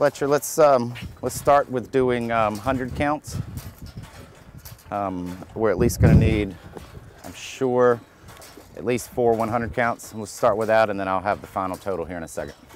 Fletcher, let's start with doing 100 counts. We're at least going to need, I'm sure, at least 4 100 counts. We'll start with that, and then I'll have the final total here in a second.